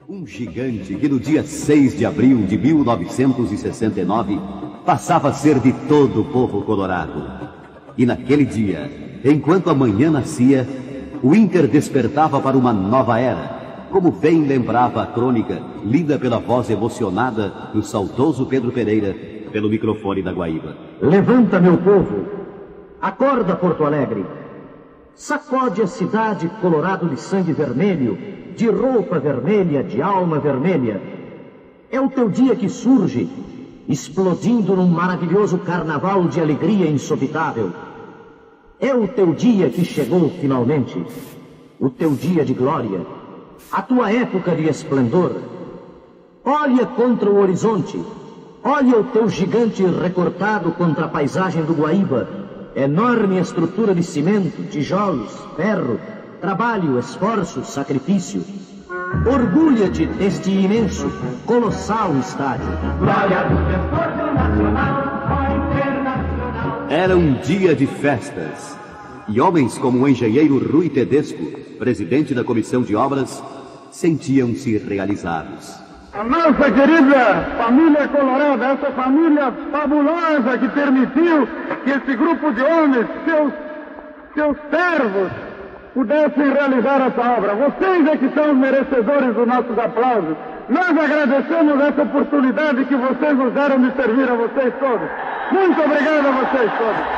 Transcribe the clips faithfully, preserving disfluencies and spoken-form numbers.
Um gigante que no dia seis de abril de mil novecentos e sessenta e nove passava a ser de todo o povo colorado. E naquele dia, enquanto a manhã nascia, o Inter despertava para uma nova era, como bem lembrava a crônica, lida pela voz emocionada do saudoso Pedro Pereira, pelo microfone da Guaíba. Levanta, meu povo! Acorda, Porto Alegre! Sacode a cidade, colorado de sangue vermelho, de roupa vermelha, de alma vermelha. É o teu dia que surge, explodindo num maravilhoso carnaval de alegria insopitável. É o teu dia que chegou finalmente, o teu dia de glória, a tua época de esplendor. Olha contra o horizonte, olha o teu gigante recortado contra a paisagem do Guaíba, enorme estrutura de cimento, tijolos, ferro, trabalho, esforço, sacrifício. Orgulha-te deste imenso, colossal estádio. Glória do desporto nacional, internacional. Era um dia de festas. E homens como o engenheiro Rui Tedesco, presidente da Comissão de Obras, sentiam-se realizados. A nossa querida família colorada, essa família fabulosa que permitiu que esse grupo de homens, seus, seus servos, pudessem realizar essa obra. Vocês é que são os merecedores dos nossos aplausos. Nós agradecemos essa oportunidade que vocês nos deram de servir a vocês todos. Muito obrigado a vocês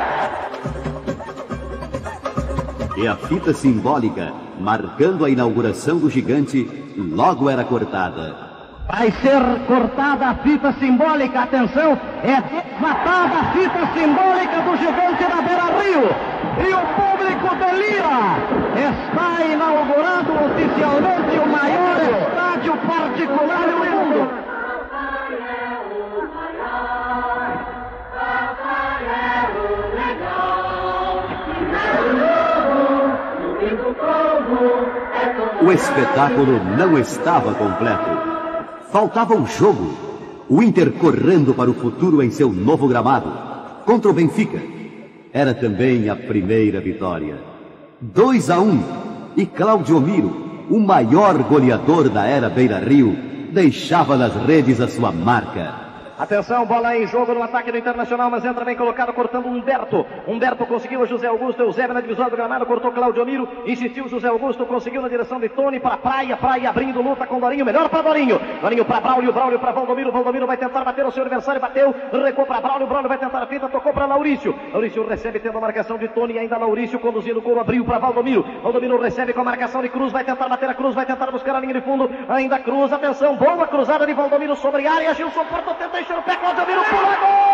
todos. E a fita simbólica, marcando a inauguração do gigante, logo era cortada. Vai ser cortada a fita simbólica, atenção, é desatada a fita simbólica do gigante da Beira-Rio. E o público delira. Está inaugurado oficialmente o maior estádio particular do mundo. O espetáculo não estava completo. Faltava um jogo. O Inter correndo para o futuro em seu novo gramado. Contra o Benfica. Era também a primeira vitória. dois a um. E Cláudio Miro, o maior goleador da era Beira-Rio, deixava nas redes a sua marca. Atenção, bola em jogo no ataque do Internacional, mas entra bem colocado, cortando Humberto. Humberto conseguiu, José Augusto, Eusébio na divisória do gramado, cortou Cláudio Miro, insistiu José Augusto, conseguiu na direção de Tony para Praia, Praia abrindo luta com Dorinho, melhor para Dorinho. Dorinho para Braulio, Braulio para Valdomiro, Valdomiro vai tentar bater o seu adversário, bateu, recuou para Braulio, Braulio vai tentar a fita, tocou para Laurício. Laurício recebe tendo a marcação de Tony, ainda Laurício conduzindo o couro, abriu para Valdomiro. Valdomiro recebe com a marcação de Cruz, vai tentar bater a Cruz, vai tentar buscar a linha de fundo, ainda Cruz, atenção, boa cruzada de Valdomiro sobre a área, Gilson Porto tenta encher o pé, Cláudio Miro. Pula, gol!